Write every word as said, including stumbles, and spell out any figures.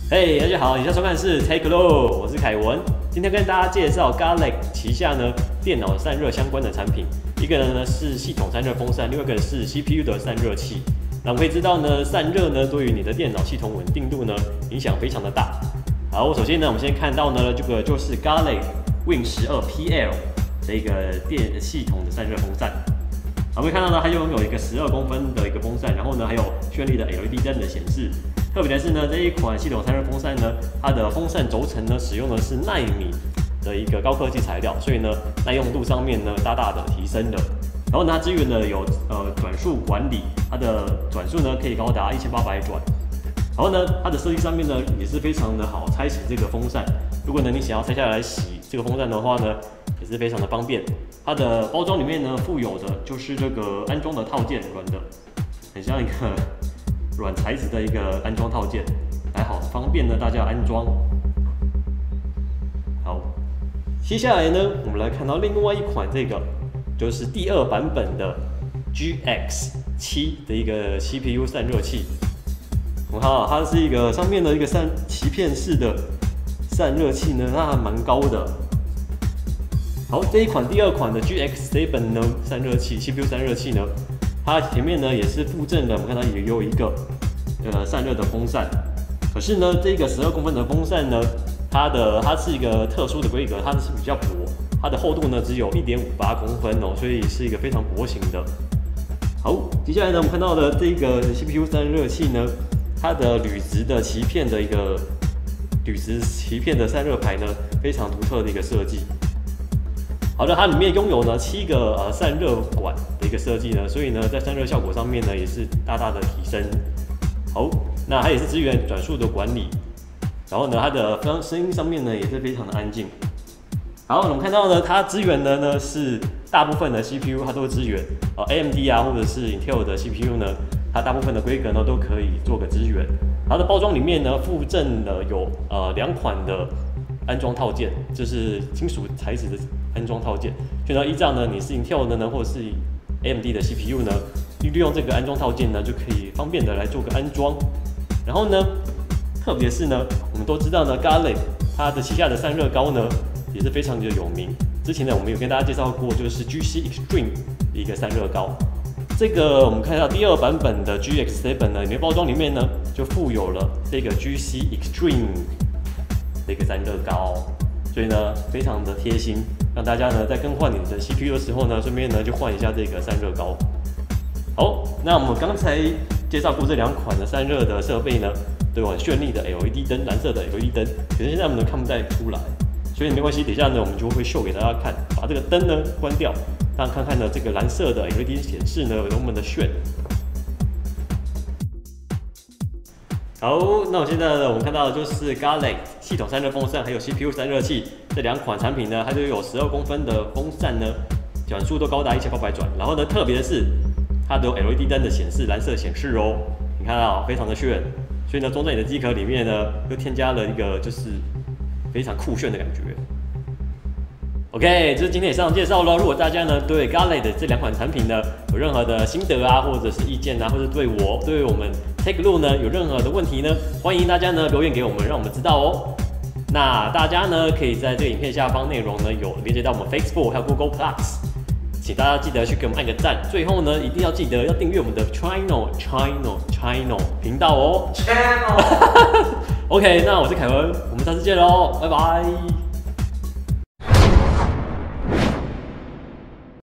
嘿， hey, 大家好，你现在收看的是 Take a Look， 我是凯文。今天跟大家介绍 Garlic 旗下呢电脑散热相关的产品，一个呢是系统散热风扇，另外一个是 C P U 的散热器。那我们可以知道呢，散热呢对于你的电脑系统稳定度呢影响非常的大。好，首先呢，我们先看到呢这个就是 Garlic Win 十二 P L 的一个电系统的散热风扇。我们可以看到呢，它拥有一个十二公分的一个风扇，然后呢还有绚丽的 L E D 灯的显示。特别的是呢，这一款系统散热风扇呢，它的风扇轴承呢使用的是纳米的一个高科技材料，所以呢耐用度上面呢大大的提升了。然后呢，它支援呢有呃转速管理，它的转速呢可以高达一千八百转。然后呢，它的设计上面呢也是非常的好拆洗这个风扇。如果呢你想要拆下来洗这个风扇的话呢，也是非常的方便。它的包装里面呢附有的就是这个安装的套件，软的，很像一个软材质的一个安装套件，还好方便呢大家安装。好，接下来呢，我们来看到另外一款这个就是第二版本的 G X 七的一个 C P U 散热器。我看啊，它是一个上面的一个散鳍片式的散热器呢，它还蛮高的。好，这一款第二款的 G X 七呢散热器 C P U 散热器呢，它前面呢也是附赠了，我们看到也有一个呃散热的风扇。可是呢，这个十二公分的风扇呢，它的它是一个特殊的规格，它是比较薄，它的厚度呢只有 一点五八公分哦，所以是一个非常薄型的。好，接下来呢，我们看到的这个 C P U 散热器呢，它的铝质的鳍片的一个铝质鳍片的散热排呢，非常独特的一个设计。好的，它里面拥有呢七个呃散热管的一个设计呢，所以呢在散热效果上面呢也是大大的提升。好，那它也是支援转速的管理，然后呢它的声音上面呢也是非常的安静。好，我们看到呢它支援的呢是大部分的 C P U 它都会支援，呃 A M D 啊或者是 Intel 的 C P U 呢，它大部分的规格呢都可以做个支援。它的包装里面呢附赠了有呃两款的安装套件，就是金属材质的安装套件。所以呢，依照呢你是 Intel 的呢，或者是 A M D 的 C P U 呢，利用这个安装套件呢，就可以方便的来做个安装。然后呢，特别是呢，我们都知道呢 ，Garlic 它的旗下的散热膏呢，也是非常的有名。之前呢，我们有跟大家介绍过，就是 G C Extreme 的一个散热膏。这个我们看到第二版本的 G X 七呢，里面包装里面呢，就附有了这个 G C Extreme 的一个散热膏，所以呢，非常的贴心，让大家呢在更换你的 C P U 的时候呢，顺便呢就换一下这个散热膏。好，那我们刚才介绍过这两款的散热的设备呢，都有很绚丽的 L E D 灯，蓝色的 L E D 灯，可是现在我们看不太出来，所以没关系，等一下呢我们就会秀给大家看，把这个灯呢关掉，让看看呢这个蓝色的 L E D 显示呢有多么的炫。好，那我现在呢，我们看到的就是 Garlic 系统散热风扇还有 C P U 散热器这两款产品呢，它都有十二公分的风扇呢，转速都高达一千八百转。然后呢，特别的是它都有 L E D 灯的显示，蓝色显示哦，你看到非常的炫。所以呢，装在你的机壳里面呢，又添加了一个就是非常酷炫的感觉。OK， 这是今天以上的介绍咯。如果大家呢对 Garlic 的这两款产品呢有任何的心得啊，或者是意见啊，或者对我对我们 Take a Look 呢有任何的问题呢，欢迎大家呢留言给我们，让我们知道哦。那大家呢可以在这个影片下方内容呢有连接到我们 Facebook 还有 Google Plus， 请大家记得去给我们按个赞。最后呢一定要记得要订阅我们的 Channel Channel Channel 频道哦。Channel。OK， 那我是凯文，我们下次见喽，拜拜。